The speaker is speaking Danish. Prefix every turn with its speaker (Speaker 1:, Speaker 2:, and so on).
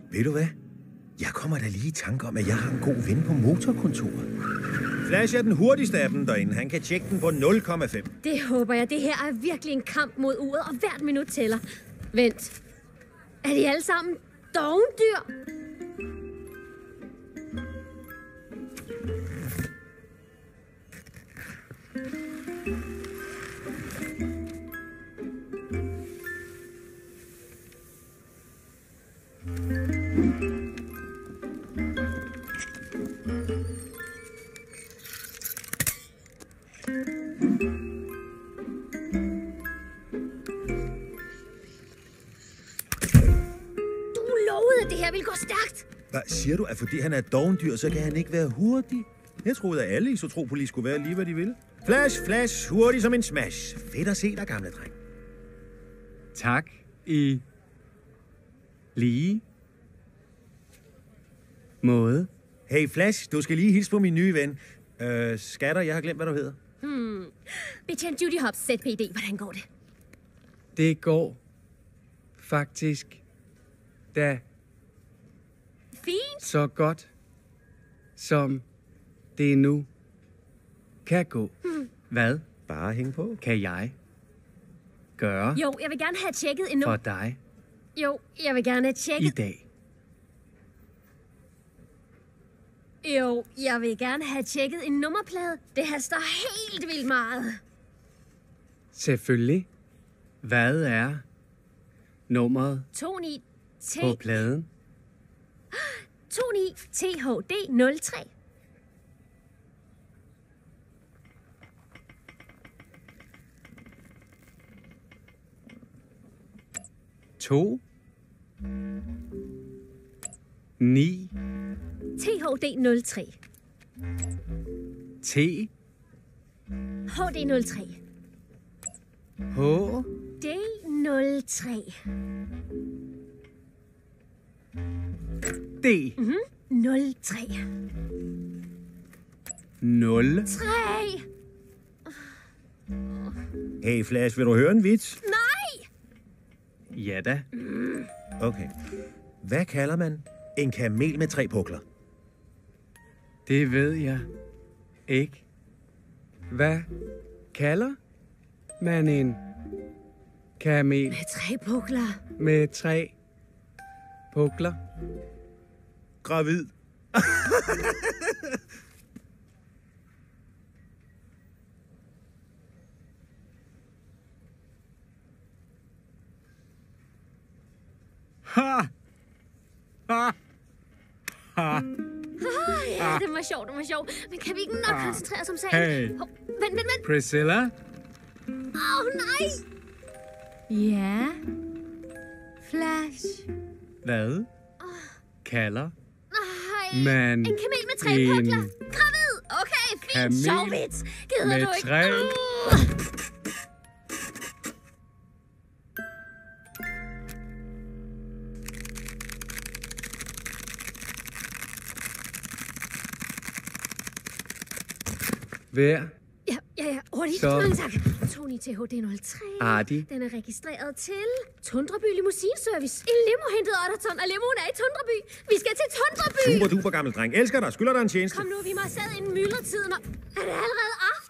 Speaker 1: Ved du hvad? Jeg kommer da lige i tanke om, at jeg har en god ven på motorkontoret. Flash er den hurtigste af dem derinde. Han kan tjekke den på 0,5.
Speaker 2: Det håber jeg. Det her er virkelig en kamp mod uret, og hvert minut tæller. Vent. Er de alle sammen dovendyr? Det her vil gå stærkt.
Speaker 1: Hvad siger du, at fordi han er et dovendyr, så kan han ikke være hurtig? Jeg troede, at alle i Zootropolis skulle være lige, hvad de ville. Flash, flash, hurtig som en smash. Fedt at se dig, gamle dreng.
Speaker 3: Tak i lige måde.
Speaker 1: Hey Flash, du skal lige hilse på min nye ven. Skatter, jeg har glemt, hvad du hedder.
Speaker 2: Betjent Judy Hobbs, ZPD. Hvordan går det?
Speaker 3: Det går faktisk da
Speaker 2: fint.
Speaker 3: Så godt, som det nu kan gå. Hvad?
Speaker 1: Bare hænge på.
Speaker 3: Kan jeg gøre
Speaker 2: Jo, jeg vil gerne have tjekket en
Speaker 3: for dig
Speaker 2: Jo, jeg vil gerne have tjekket
Speaker 3: i dag?
Speaker 2: Jo, jeg vil gerne have tjekket en nummerplade. Det haster helt vildt meget.
Speaker 3: Selvfølgelig. Hvad er nummeret
Speaker 2: 29T
Speaker 3: på pladen?
Speaker 2: 29THD03.
Speaker 3: To. 9.
Speaker 2: THD03.
Speaker 3: T.
Speaker 2: HD03.
Speaker 3: H.
Speaker 2: D03.
Speaker 3: D.
Speaker 2: 03.
Speaker 3: 0.
Speaker 2: 3.
Speaker 1: Hey Flash, vil du høre en vits?
Speaker 2: Nej!
Speaker 3: Ja da.
Speaker 1: Okay. Hvad kalder man en kamel med 3 pukler?
Speaker 3: Det ved jeg ikke. Hvad kalder man en kamel
Speaker 2: Med 3 pukler.
Speaker 3: med 3 pukler?
Speaker 1: Gravid.
Speaker 3: Ha! Ha! Ha!
Speaker 2: Ja, det var sjovt, det var sjovt. Men kan vi ikke nok koncentrere os om sagen?
Speaker 3: Hey.
Speaker 2: Vent.
Speaker 3: Priscilla?
Speaker 2: Nej! Ja? Flash?
Speaker 3: Hvad kalder
Speaker 2: Nej.
Speaker 3: man
Speaker 2: En kamel med 3
Speaker 3: en
Speaker 2: pukler. Gravid! Okay, fint.
Speaker 3: kamel
Speaker 2: Sjov vits. Gider
Speaker 3: med
Speaker 2: du ikke?
Speaker 3: 3 Hver
Speaker 2: Ja. Hurtigt.
Speaker 3: Så.
Speaker 2: Mange tak. Tony THD03.
Speaker 3: Ardi.
Speaker 2: Den er registreret til Tundraby Limousinservice. En limo hentede Otterton, og limoen er i Tundraby. Vi skal til Tundraby.
Speaker 1: Super duper gammel dreng. Elsker dig. Skylder dig en tjeneste.
Speaker 2: Kom nu, vi må have sad en myldretid. Er det allerede aften?